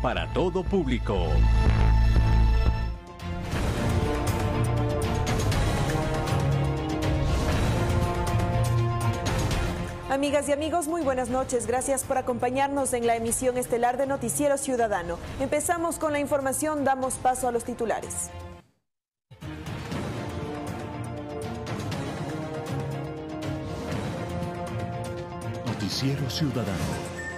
para todo público. Amigas y amigos, muy buenas noches. Gracias por acompañarnos en la emisión estelar de Noticiero Ciudadano. Empezamos con la información, damos paso a los titulares. Noticiero Ciudadano.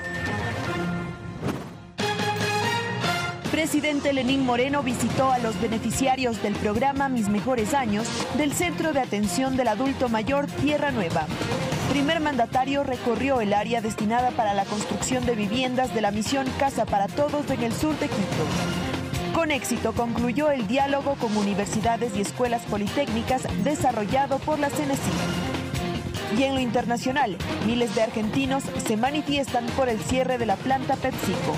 Presidente Lenín Moreno visitó a los beneficiarios del programa Mis Mejores Años del Centro de Atención del Adulto Mayor Tierra Nueva. Primer mandatario recorrió el área destinada para la construcción de viviendas de la misión Casa para Todos en el sur de Quito. Con éxito concluyó el diálogo con universidades y escuelas politécnicas desarrollado por la CENESID. Y en lo internacional, miles de argentinos se manifiestan por el cierre de la planta PepsiCo.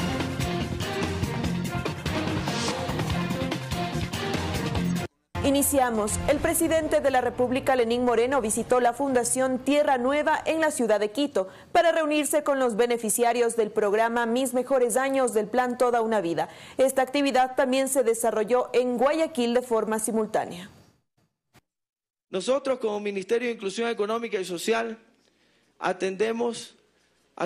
Iniciamos. El presidente de la República, Lenín Moreno, visitó la Fundación Tierra Nueva en la ciudad de Quito para reunirse con los beneficiarios del programa Mis Mejores Años del Plan Toda una Vida. Esta actividad también se desarrolló en Guayaquil de forma simultánea. Nosotros como Ministerio de Inclusión Económica y Social atendemos a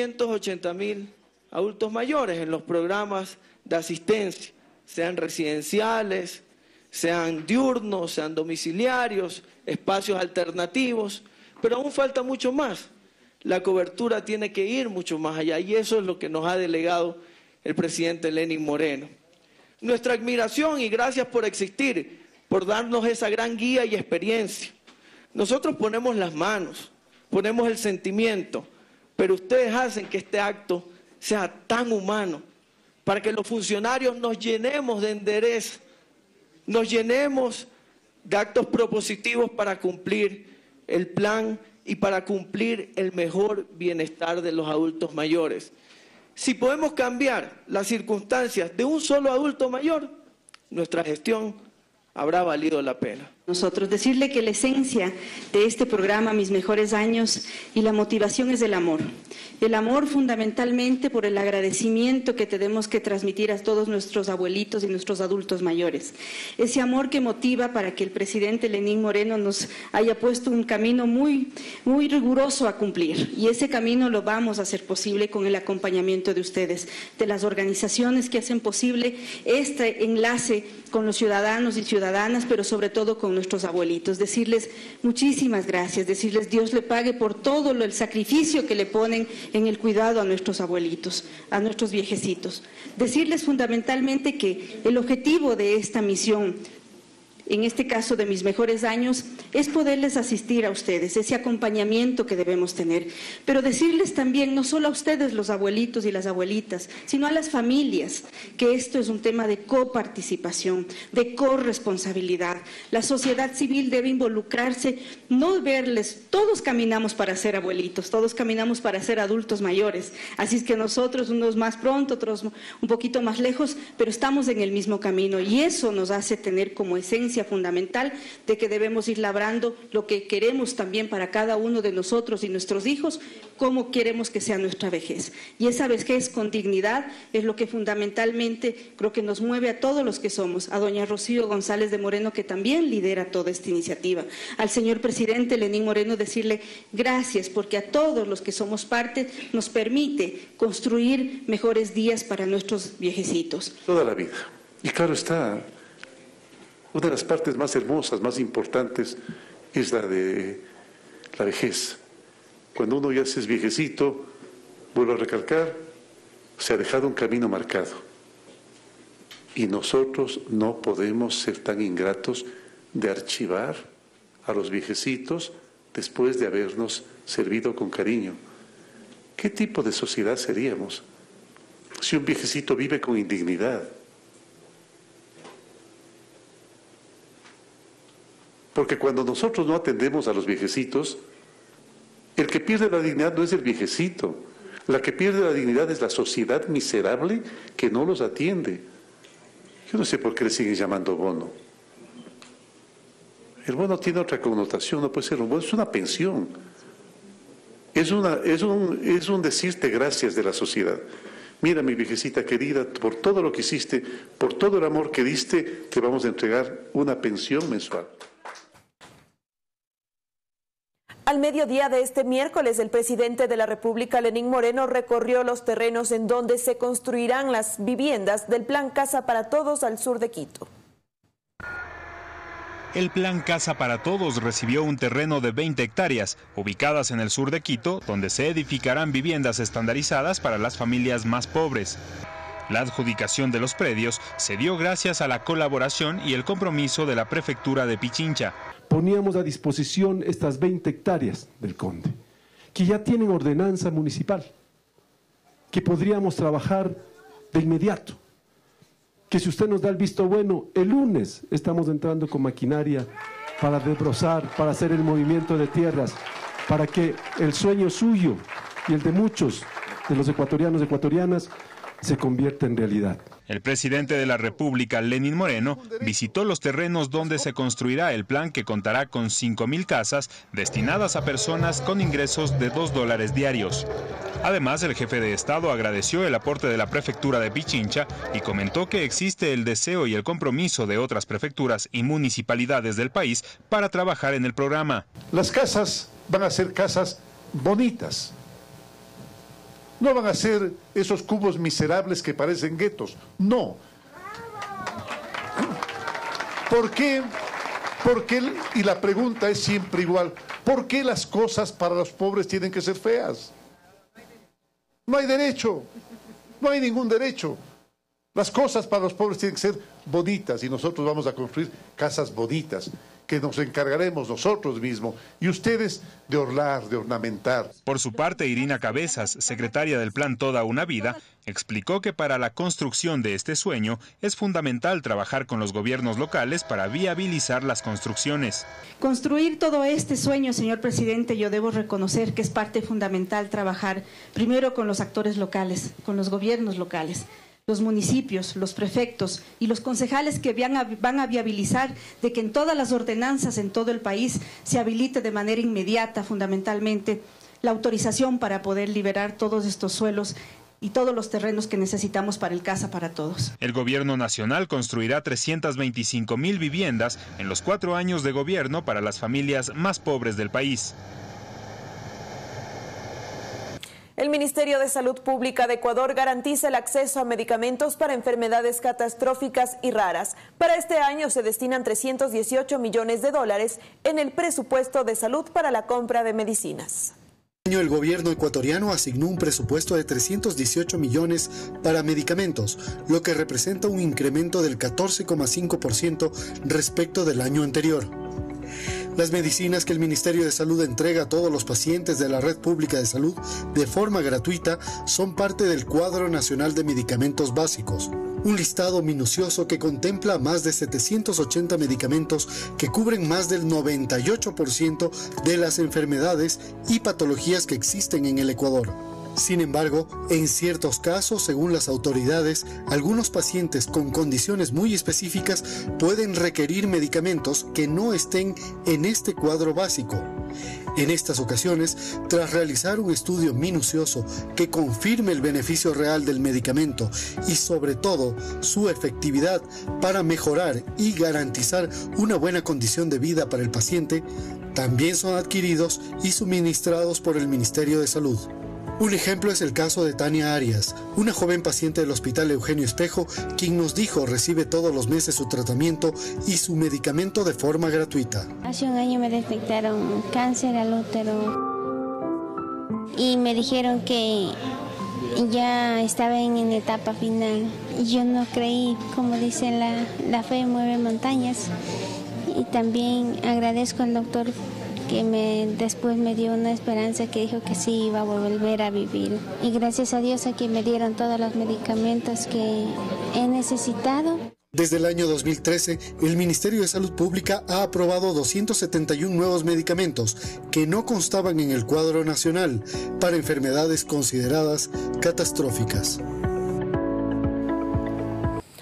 780.000 adultos mayores en los programas de asistencia, sean residenciales, sean diurnos, sean domiciliarios, espacios alternativos, pero aún falta mucho más. La cobertura tiene que ir mucho más allá y eso es lo que nos ha delegado el presidente Lenín Moreno. Nuestra admiración y gracias por existir, por darnos esa gran guía y experiencia. Nosotros ponemos las manos, ponemos el sentimiento, pero ustedes hacen que este acto sea tan humano para que los funcionarios nos llenemos de endereza, nos llenemos de actos propositivos para cumplir el plan y para cumplir el mejor bienestar de los adultos mayores. Si podemos cambiar las circunstancias de un solo adulto mayor, nuestra gestión habrá valido la pena. Nosotros decirle que la esencia de este programa Mis Mejores Años y la motivación es el amor. El amor fundamentalmente por el agradecimiento que tenemos que transmitir a todos nuestros abuelitos y nuestros adultos mayores. Ese amor que motiva para que el presidente Lenín Moreno nos haya puesto un camino muy riguroso a cumplir. Y ese camino lo vamos a hacer posible con el acompañamiento de ustedes, de las organizaciones que hacen posible este enlace con los ciudadanos y ciudadanas, pero sobre todo con nuestros abuelitos. Decirles muchísimas gracias, decirles Dios le pague por todo el sacrificio que le ponen en el cuidado a nuestros abuelitos, a nuestros viejecitos. Decirles fundamentalmente que el objetivo de esta misión, en este caso de Mis Mejores Años, es poderles asistir a ustedes, ese acompañamiento que debemos tener. Pero decirles también, no solo a ustedes los abuelitos y las abuelitas, sino a las familias, que esto es un tema de coparticipación, de corresponsabilidad. La sociedad civil debe involucrarse, no verles, todos caminamos para ser abuelitos, todos caminamos para ser adultos mayores. Así es que nosotros, unos más pronto, otros un poquito más lejos, pero estamos en el mismo camino y eso nos hace tener como esencia fundamental de que debemos ir labrando lo que queremos también para cada uno de nosotros y nuestros hijos, cómo queremos que sea nuestra vejez. Y esa vejez con dignidad es lo que fundamentalmente creo que nos mueve a todos los que somos, a doña Rocío González de Moreno, que también lidera toda esta iniciativa, al señor presidente Lenín Moreno, decirle gracias, porque a todos los que somos parte nos permite construir mejores días para nuestros viejecitos. Toda la vida. Y claro está, una de las partes más hermosas, más importantes, es la de la vejez. Cuando uno ya es viejecito, vuelvo a recalcar, se ha dejado un camino marcado. Y nosotros no podemos ser tan ingratos de archivar a los viejecitos después de habernos servido con cariño. ¿Qué tipo de sociedad seríamos si un viejecito vive con indignidad? Porque cuando nosotros no atendemos a los viejecitos, el que pierde la dignidad no es el viejecito, la que pierde la dignidad es la sociedad miserable que no los atiende. Yo no sé por qué le siguen llamando bono. El bono tiene otra connotación, no puede ser un bono, es una pensión. Es un decirte gracias de la sociedad. mira mi viejecita querida, por todo lo que hiciste, por todo el amor que diste, te vamos a entregar una pensión mensual. Al mediodía de este miércoles, el presidente de la República, Lenín Moreno, recorrió los terrenos en donde se construirán las viviendas del Plan Casa para Todos al sur de Quito. El Plan Casa para Todos recibió un terreno de 20 hectáreas, ubicadas en el sur de Quito, donde se edificarán viviendas estandarizadas para las familias más pobres. La adjudicación de los predios se dio gracias a la colaboración y el compromiso de la Prefectura de Pichincha. Poníamos a disposición estas 20 hectáreas del Conde, que ya tienen ordenanza municipal, que podríamos trabajar de inmediato. Que si usted nos da el visto bueno, el lunes estamos entrando con maquinaria para desbrozar, para hacer el movimiento de tierras, para que el sueño suyo y el de muchos de los ecuatorianos y ecuatorianas se convierta en realidad. El presidente de la República, Lenín Moreno, visitó los terrenos donde se construirá el plan que contará con 5.000 casas destinadas a personas con ingresos de $2 diarios. Además, el jefe de Estado agradeció el aporte de la Prefectura de Pichincha y comentó que existe el deseo y el compromiso de otras prefecturas y municipalidades del país para trabajar en el programa. Las casas van a ser casas bonitas. No van a ser esos cubos miserables que parecen guetos. No. ¿Por qué? Y la pregunta es siempre igual. ¿Por qué las cosas para los pobres tienen que ser feas? No hay derecho. No hay ningún derecho. Las cosas para los pobres tienen que ser bonitas y nosotros vamos a construir casas bonitas que nos encargaremos nosotros mismos y ustedes de orlar, de ornamentar. Por su parte, Irina Cabezas, secretaria del Plan Toda una Vida, explicó que para la construcción de este sueño es fundamental trabajar con los gobiernos locales para viabilizar las construcciones. Construir todo este sueño, señor presidente, yo debo reconocer que es parte fundamental trabajar primero con los actores locales, con los gobiernos locales, los municipios, los prefectos y los concejales que van a viabilizar de que en todas las ordenanzas en todo el país se habilite de manera inmediata, fundamentalmente, la autorización para poder liberar todos estos suelos y todos los terrenos que necesitamos para el Casa para Todos. El gobierno nacional construirá 325.000 viviendas en los 4 años de gobierno para las familias más pobres del país. El Ministerio de Salud Pública de Ecuador garantiza el acceso a medicamentos para enfermedades catastróficas y raras. Para este año se destinan $318 millones en el presupuesto de salud para la compra de medicinas. El gobierno ecuatoriano asignó un presupuesto de 318 millones para medicamentos, lo que representa un incremento del 14,5% respecto del año anterior. Las medicinas que el Ministerio de Salud entrega a todos los pacientes de la red pública de salud de forma gratuita son parte del Cuadro Nacional de Medicamentos Básicos, un listado minucioso que contempla más de 780 medicamentos que cubren más del 98% de las enfermedades y patologías que existen en el Ecuador. Sin embargo, en ciertos casos, según las autoridades, algunos pacientes con condiciones muy específicas pueden requerir medicamentos que no estén en este cuadro básico. En estas ocasiones, tras realizar un estudio minucioso que confirme el beneficio real del medicamento y sobre todo su efectividad para mejorar y garantizar una buena condición de vida para el paciente, también son adquiridos y suministrados por el Ministerio de Salud. Un ejemplo es el caso de Tania Arias, una joven paciente del Hospital Eugenio Espejo, quien nos dijo recibe todos los meses su tratamiento y su medicamento de forma gratuita. Hace un año me detectaron cáncer al útero y me dijeron que ya estaba en etapa final. Yo no creí, como dicen, la fe mueve montañas, y también agradezco al doctor que después me dio una esperanza que dijo que sí iba a volver a vivir. Y gracias a Dios a que me dieron todos los medicamentos que he necesitado. Desde el año 2013, el Ministerio de Salud Pública ha aprobado 271 nuevos medicamentos que no constaban en el cuadro nacional para enfermedades consideradas catastróficas.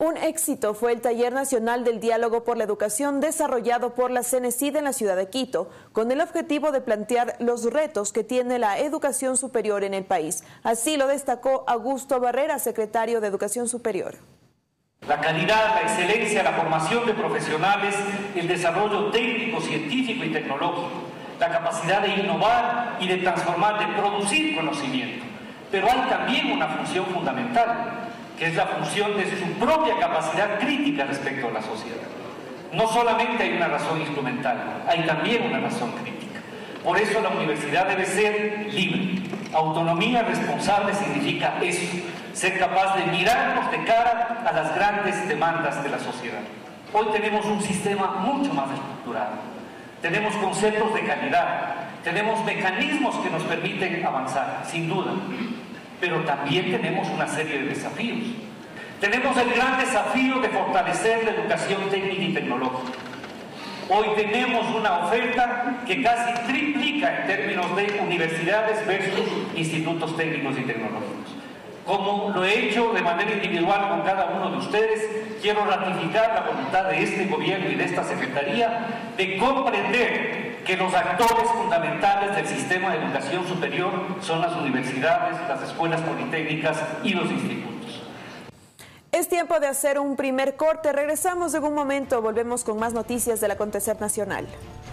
Un éxito fue el Taller Nacional del Diálogo por la Educación desarrollado por la CENESID en la ciudad de Quito, con el objetivo de plantear los retos que tiene la educación superior en el país. Así lo destacó Augusto Barrera, secretario de Educación Superior. La calidad, la excelencia, la formación de profesionales, el desarrollo técnico, científico y tecnológico, la capacidad de innovar y de transformar, de producir conocimiento. Pero hay también una función fundamental, que es la función de su propia capacidad crítica respecto a la sociedad. No solamente hay una razón instrumental, hay también una razón crítica. Por eso la universidad debe ser libre. Autonomía responsable significa eso, ser capaz de mirarnos de cara a las grandes demandas de la sociedad. Hoy tenemos un sistema mucho más estructurado, tenemos conceptos de calidad, tenemos mecanismos que nos permiten avanzar, sin duda. Pero también tenemos una serie de desafíos. Tenemos el gran desafío de fortalecer la educación técnica y tecnológica. Hoy tenemos una oferta que casi triplica en términos de universidades versus institutos técnicos y tecnológicos. Como lo he hecho de manera individual con cada uno de ustedes, quiero ratificar la voluntad de este gobierno y de esta secretaría de comprender que los actores fundamentales del sistema de educación superior son las universidades, las escuelas politécnicas y los institutos. Es tiempo de hacer un primer corte. Regresamos en un momento. Volvemos con más noticias del acontecer nacional.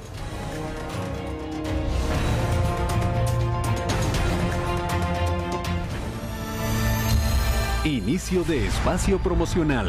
Inicio de espacio promocional.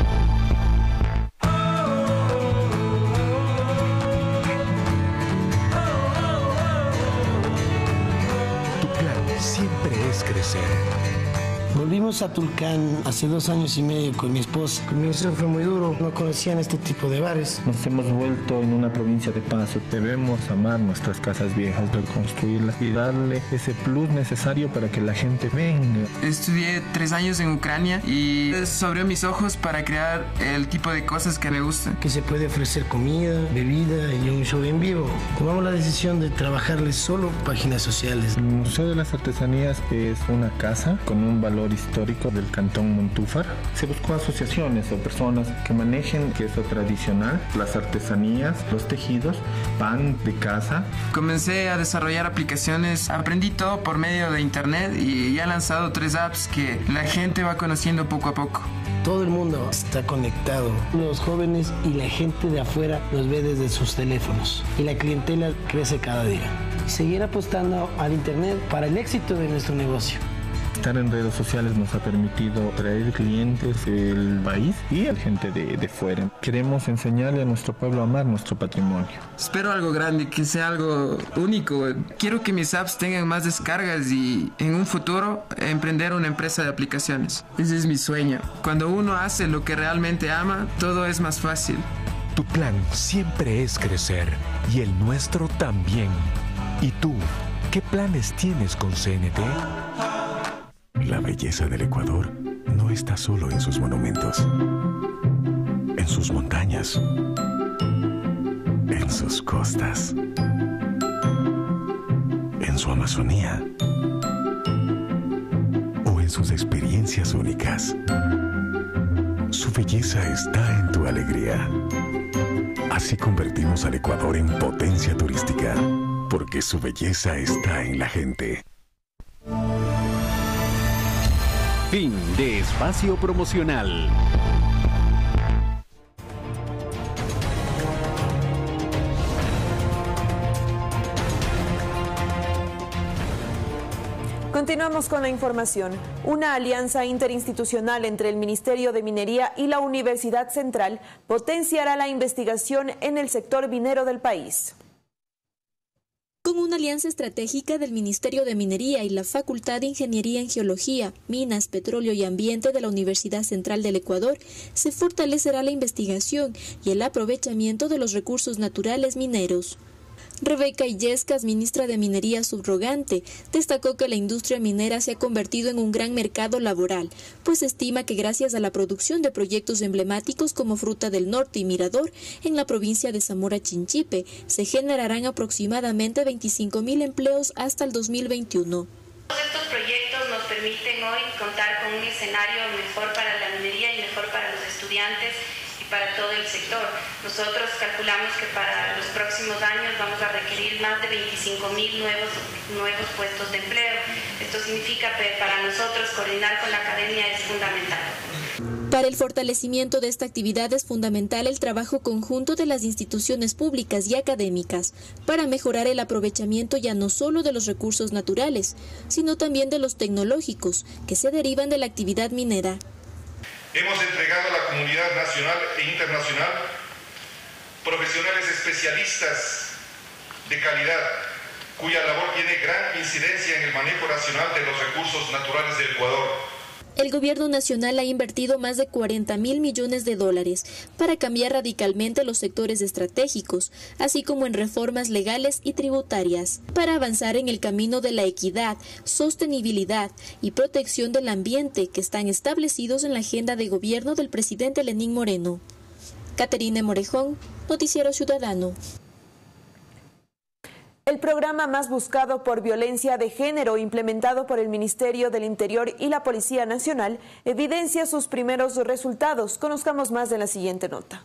Tu plan siempre es crecer. Volvimos a Tulcán hace 2 años y medio con mi esposa. El inicio fue muy duro, no conocían este tipo de bares. Nos hemos vuelto en una provincia de paso. Debemos amar nuestras casas viejas, reconstruirlas y darle ese plus necesario para que la gente venga. Estudié 3 años en Ucrania y eso abrió mis ojos para crear el tipo de cosas que me gustan. Que se puede ofrecer comida, bebida y un show en vivo. Tomamos la decisión de trabajarles solo páginas sociales. El Museo de las Artesanías es una casa con un valor histórico del Cantón Montúfar. Se buscó asociaciones o personas que manejen queso tradicional, las artesanías, los tejidos, pan de casa. Comencé a desarrollar aplicaciones, aprendí todo por medio de internet y ya he lanzado 3 apps que la gente va conociendo poco a poco. Todo el mundo está conectado. Los jóvenes y la gente de afuera los ve desde sus teléfonos y la clientela crece cada día. Seguir apostando al internet para el éxito de nuestro negocio. Estar en redes sociales nos ha permitido traer clientes del país y a gente de fuera. Queremos enseñarle a nuestro pueblo a amar nuestro patrimonio. Espero algo grande, que sea algo único. Quiero que mis apps tengan más descargas y en un futuro emprender una empresa de aplicaciones. Ese es mi sueño. Cuando uno hace lo que realmente ama, todo es más fácil. Tu plan siempre es crecer y el nuestro también. ¿Y tú, qué planes tienes con CNT? La belleza del Ecuador no está solo en sus monumentos, en sus montañas, en sus costas, en su Amazonía o en sus experiencias únicas. Su belleza está en tu alegría. Así convertimos al Ecuador en potencia turística, porque su belleza está en la gente. Fin de espacio promocional. Continuamos con la información. Una alianza interinstitucional entre el Ministerio de Minería y la Universidad Central potenciará la investigación en el sector minero del país. Con una alianza estratégica del Ministerio de Minería y la Facultad de Ingeniería en Geología, Minas, Petróleo y Ambiente de la Universidad Central del Ecuador, se fortalecerá la investigación y el aprovechamiento de los recursos naturales mineros. Rebeca Illescas, ministra de Minería subrogante, destacó que la industria minera se ha convertido en un gran mercado laboral, pues estima que gracias a la producción de proyectos emblemáticos como Fruta del Norte y Mirador, en la provincia de Zamora Chinchipe, se generarán aproximadamente 25.000 empleos hasta el 2021. Estos proyectos nos permiten hoy contar con un escenario mejor para la minería y mejor mejor para los estudiantes y para todo el sector. Nosotros calculamos que para los próximos años vamos a requerir más de 25.000 nuevos puestos de empleo. Esto significa que para nosotros coordinar con la academia es fundamental. Para el fortalecimiento de esta actividad es fundamental el trabajo conjunto de las instituciones públicas y académicas para mejorar el aprovechamiento ya no solo de los recursos naturales, sino también de los tecnológicos que se derivan de la actividad minera. Hemos entregado a la comunidad nacional e internacional profesionales especialistas de calidad, cuya labor tiene gran incidencia en el manejo racional de los recursos naturales del Ecuador. El gobierno nacional ha invertido más de 40.000 millones de dólares para cambiar radicalmente los sectores estratégicos, así como en reformas legales y tributarias, para avanzar en el camino de la equidad, sostenibilidad y protección del ambiente que están establecidos en la agenda de gobierno del presidente Lenín Moreno. Caterine Morejón, Noticiero Ciudadano. El programa más buscado por violencia de género, implementado por el Ministerio del Interior y la Policía Nacional, evidencia sus primeros resultados. Conozcamos más en la siguiente nota.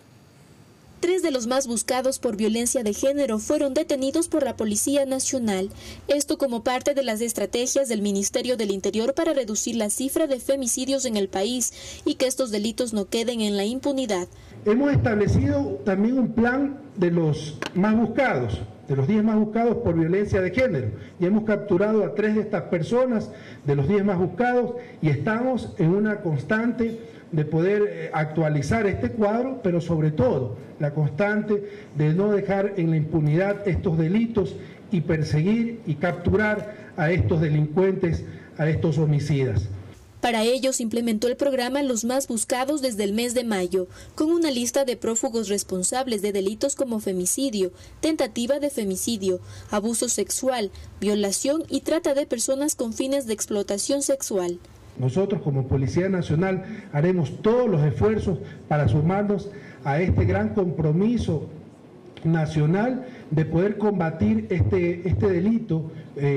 3 de los más buscados por violencia de género fueron detenidos por la Policía Nacional. Esto como parte de las estrategias del Ministerio del Interior para reducir la cifra de femicidios en el país y que estos delitos no queden en la impunidad. Hemos establecido también un plan de los más buscados, de los 10 más buscados por violencia de género. Y hemos capturado a 3 de estas personas, de los 10 más buscados, y estamos en una constante de poder actualizar este cuadro, pero sobre todo la constante de no dejar en la impunidad estos delitos y perseguir y capturar a estos delincuentes, a estos homicidas. Para ello se implementó el programa Los Más Buscados desde el mes de mayo, con una lista de prófugos responsables de delitos como femicidio, tentativa de femicidio, abuso sexual, violación y trata de personas con fines de explotación sexual. Nosotros como Policía Nacional haremos todos los esfuerzos para sumarnos a este gran compromiso nacional de poder combatir este delito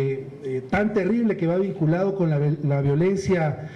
tan terrible que va vinculado con la violencia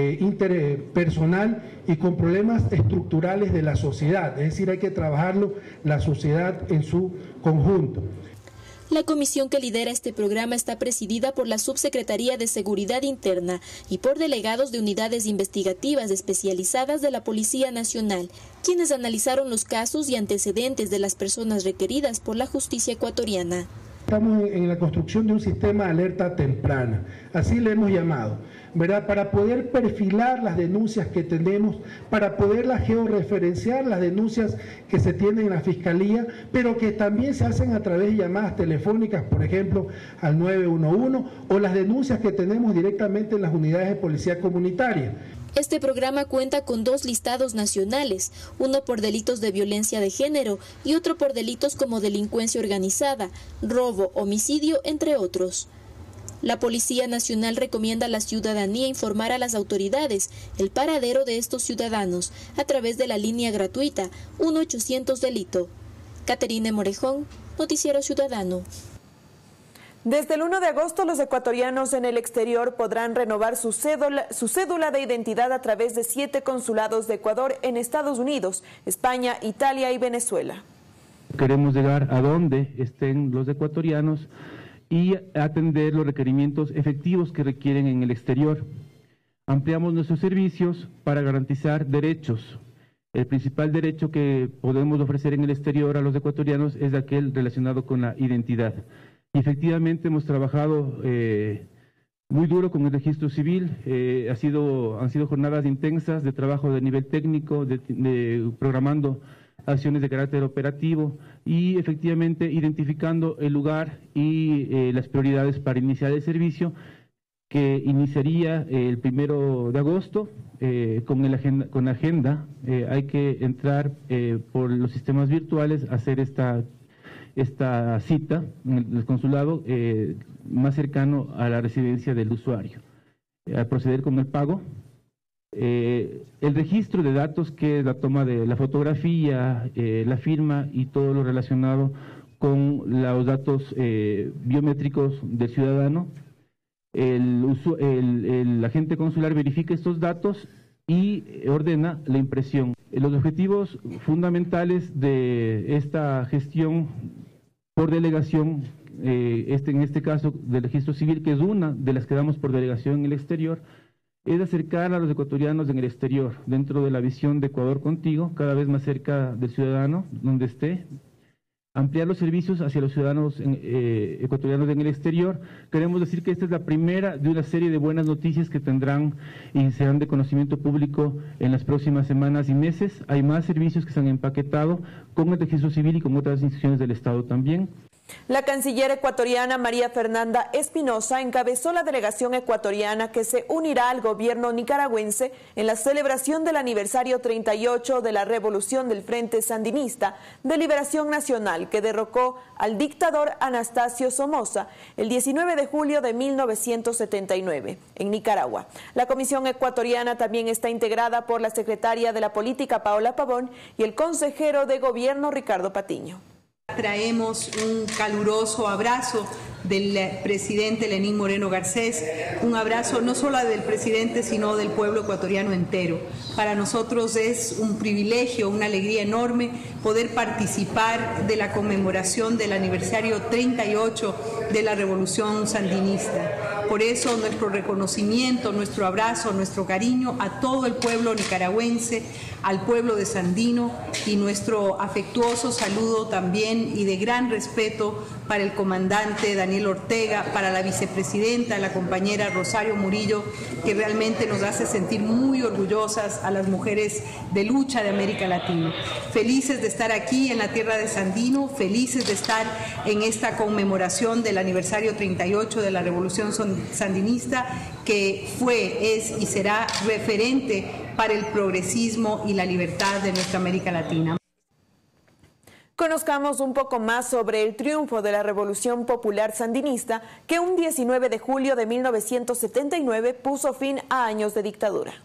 interpersonal y con problemas estructurales de la sociedad. Es decir, hay que trabajarlo la sociedad en su conjunto. La comisión que lidera este programa está presidida por la Subsecretaría de Seguridad Interna y por delegados de unidades investigativas especializadas de la Policía Nacional, quienes analizaron los casos y antecedentes de las personas requeridas por la justicia ecuatoriana. Estamos en la construcción de un sistema de alerta temprana, así le hemos llamado, ¿verdad? Para poder perfilar las denuncias que tenemos, para poderlas georreferenciar, las denuncias que se tienen en la Fiscalía, pero que también se hacen a través de llamadas telefónicas, por ejemplo, al 911, o las denuncias que tenemos directamente en las unidades de policía comunitaria. Este programa cuenta con 2 listados nacionales, uno por delitos de violencia de género y otro por delitos como delincuencia organizada, robo, homicidio, entre otros. La Policía Nacional recomienda a la ciudadanía informar a las autoridades el paradero de estos ciudadanos a través de la línea gratuita 1-800-delito. Caterine Morejón, Noticiero Ciudadano. Desde el 1 de agosto, los ecuatorianos en el exterior podrán renovar su cédula de identidad a través de 7 consulados de Ecuador en Estados Unidos, España, Italia y Venezuela. Queremos llegar a donde estén los ecuatorianos y atender los requerimientos efectivos que requieren en el exterior. Ampliamos nuestros servicios para garantizar derechos. El principal derecho que podemos ofrecer en el exterior a los ecuatorianos es aquel relacionado con la identidad. Y efectivamente hemos trabajado muy duro con el registro civil, han sido jornadas intensas de trabajo de nivel técnico, programando acciones de carácter operativo y efectivamente identificando el lugar y las prioridades para iniciar el servicio, que iniciaría el 1 de agosto con agenda. Hay que entrar por los sistemas virtuales, hacer esta cita en el consulado más cercano a la residencia del usuario. Al proceder con el pago, el registro de datos, que es la toma de la fotografía, la firma y todo lo relacionado con los datos biométricos del ciudadano. El agente consular verifica estos datos y ordena la impresión. Los objetivos fundamentales de esta gestión por delegación, en este caso del registro civil, que es una de las que damos por delegación en el exterior, es acercar a los ecuatorianos en el exterior, dentro de la visión de Ecuador Contigo, cada vez más cerca del ciudadano, donde esté, ampliar los servicios hacia los ciudadanos ecuatorianos en el exterior. Queremos decir que esta es la primera de una serie de buenas noticias que tendrán y serán de conocimiento público en las próximas semanas y meses. Hay más servicios que se han empaquetado con el registro civil y con otras instituciones del Estado también. La canciller ecuatoriana María Fernanda Espinosa encabezó la delegación ecuatoriana que se unirá al gobierno nicaragüense en la celebración del aniversario 38 de la revolución del Frente Sandinista de Liberación Nacional que derrocó al dictador Anastasio Somoza el 19 de julio de 1979 en Nicaragua. La comisión ecuatoriana también está integrada por la secretaria de la Política Paola Pavón y el consejero de gobierno Ricardo Patiño. Traemos un caluroso abrazo del presidente Lenín Moreno Garcés, un abrazo no solo del presidente, sino del pueblo ecuatoriano entero. Para nosotros es un privilegio, una alegría enorme poder participar de la conmemoración del aniversario 38 de la Revolución Sandinista. Por eso nuestro reconocimiento, nuestro abrazo, nuestro cariño a todo el pueblo nicaragüense, al pueblo de Sandino, y nuestro afectuoso saludo también y de gran respeto para el comandante Daniel Ortega, para la vicepresidenta, la compañera Rosario Murillo, que realmente nos hace sentir muy orgullosas a las mujeres de lucha de América Latina. Felices de estar aquí en la tierra de Sandino, felices de estar en esta conmemoración del aniversario 38 de la Revolución Sandinista, que fue, es y será referente para el progresismo y la libertad de nuestra América Latina. Conozcamos un poco más sobre el triunfo de la Revolución Popular Sandinista, que un 19 de julio de 1979 puso fin a años de dictadura.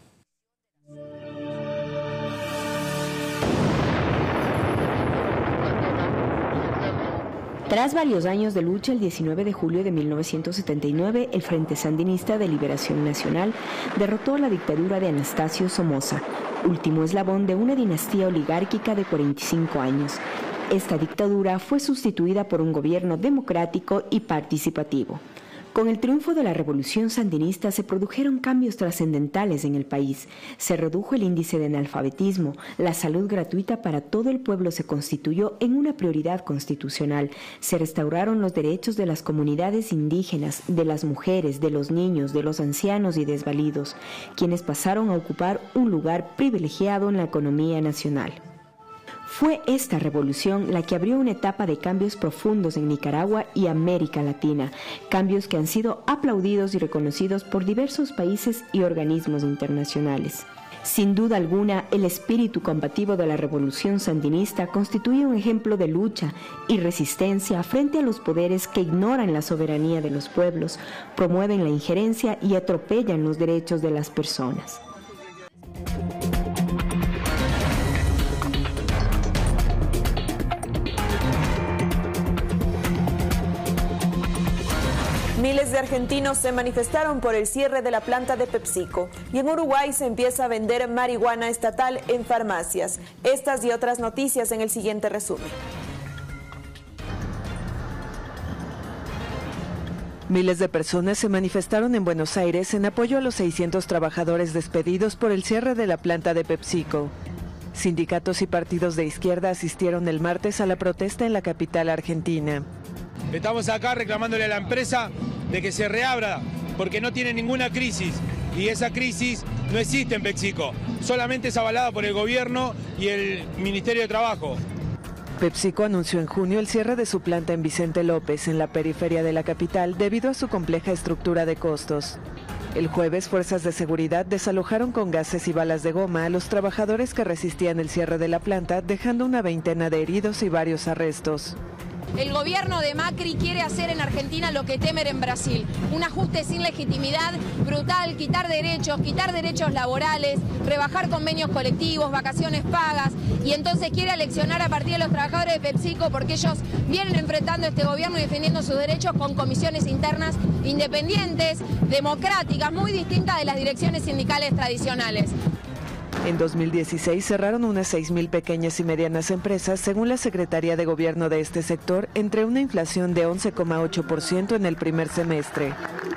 Tras varios años de lucha, el 19 de julio de 1979, el Frente Sandinista de Liberación Nacional derrotó a la dictadura de Anastasio Somoza, último eslabón de una dinastía oligárquica de 45 años. Esta dictadura fue sustituida por un gobierno democrático y participativo. Con el triunfo de la Revolución Sandinista se produjeron cambios trascendentales en el país. Se redujo el índice de analfabetismo, la salud gratuita para todo el pueblo se constituyó en una prioridad constitucional, se restauraron los derechos de las comunidades indígenas, de las mujeres, de los niños, de los ancianos y desvalidos, quienes pasaron a ocupar un lugar privilegiado en la economía nacional. Fue esta revolución la que abrió una etapa de cambios profundos en Nicaragua y América Latina, cambios que han sido aplaudidos y reconocidos por diversos países y organismos internacionales. Sin duda alguna, el espíritu combativo de la Revolución Sandinista constituye un ejemplo de lucha y resistencia frente a los poderes que ignoran la soberanía de los pueblos, promueven la injerencia y atropellan los derechos de las personas. Miles de argentinos se manifestaron por el cierre de la planta de PepsiCo y en Uruguay se empieza a vender marihuana estatal en farmacias. Estas y otras noticias en el siguiente resumen. Miles de personas se manifestaron en Buenos Aires en apoyo a los 600 trabajadores despedidos por el cierre de la planta de PepsiCo. Sindicatos y partidos de izquierda asistieron el martes a la protesta en la capital argentina. Estamos acá reclamándole a la empresa de que se reabra, porque no tiene ninguna crisis, y esa crisis no existe en PepsiCo, solamente es avalada por el gobierno y el Ministerio de Trabajo. PepsiCo anunció en junio el cierre de su planta en Vicente López, en la periferia de la capital, debido a su compleja estructura de costos. El jueves, fuerzas de seguridad desalojaron con gases y balas de goma a los trabajadores que resistían el cierre de la planta, dejando una veintena de heridos y varios arrestos. el gobierno de Macri quiere hacer en Argentina lo que Temer en Brasil. Un ajuste sin legitimidad, brutal, quitar derechos laborales, rebajar convenios colectivos, vacaciones pagas, y entonces quiere aleccionar a partir de los trabajadores de PepsiCo porque ellos vienen enfrentando a este gobierno y defendiendo sus derechos con comisiones internas independientes, democráticas, muy distintas de las direcciones sindicales tradicionales. En 2016 cerraron unas 6.000 pequeñas y medianas empresas, según la Secretaría de Gobierno de este sector, entre una inflación de 11,8% en el primer semestre.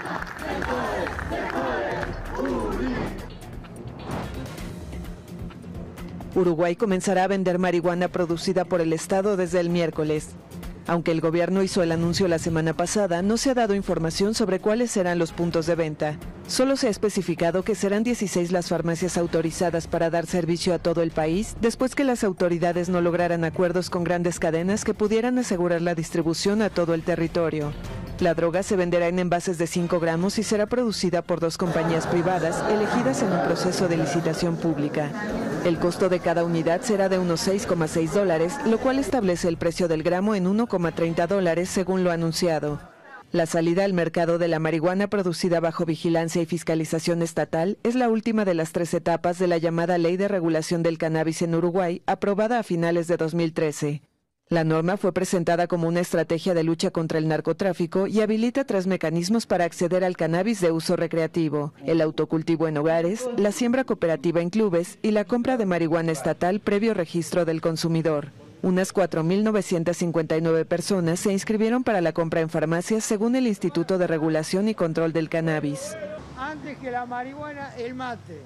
Uruguay comenzará a vender marihuana producida por el Estado desde el miércoles. Aunque el gobierno hizo el anuncio la semana pasada, no se ha dado información sobre cuáles serán los puntos de venta. Solo se ha especificado que serán 16 las farmacias autorizadas para dar servicio a todo el país, después que las autoridades no lograran acuerdos con grandes cadenas que pudieran asegurar la distribución a todo el territorio. La droga se venderá en envases de 5 gramos y será producida por 2 compañías privadas elegidas en un proceso de licitación pública. El costo de cada unidad será de unos $6,6, lo cual establece el precio del gramo en $1,30 según lo anunciado. La salida al mercado de la marihuana producida bajo vigilancia y fiscalización estatal es la última de las 3 etapas de la llamada Ley de Regulación del Cannabis en Uruguay, aprobada a finales de 2013. La norma fue presentada como una estrategia de lucha contra el narcotráfico y habilita 3 mecanismos para acceder al cannabis de uso recreativo: el autocultivo en hogares, la siembra cooperativa en clubes y la compra de marihuana estatal previo registro del consumidor. Unas 4.959 personas se inscribieron para la compra en farmacias, según el Instituto de Regulación y Control del Cannabis. Antes que la marihuana, el mate.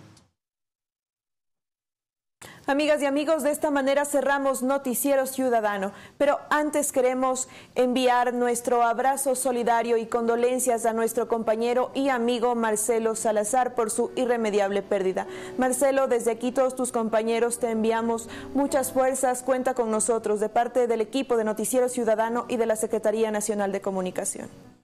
Amigas y amigos, de esta manera cerramos Noticiero Ciudadano, pero antes queremos enviar nuestro abrazo solidario y condolencias a nuestro compañero y amigo Marcelo Salazar por su irremediable pérdida. Marcelo, desde aquí todos tus compañeros te enviamos muchas fuerzas, cuenta con nosotros de parte del equipo de Noticiero Ciudadano y de la Secretaría Nacional de Comunicación.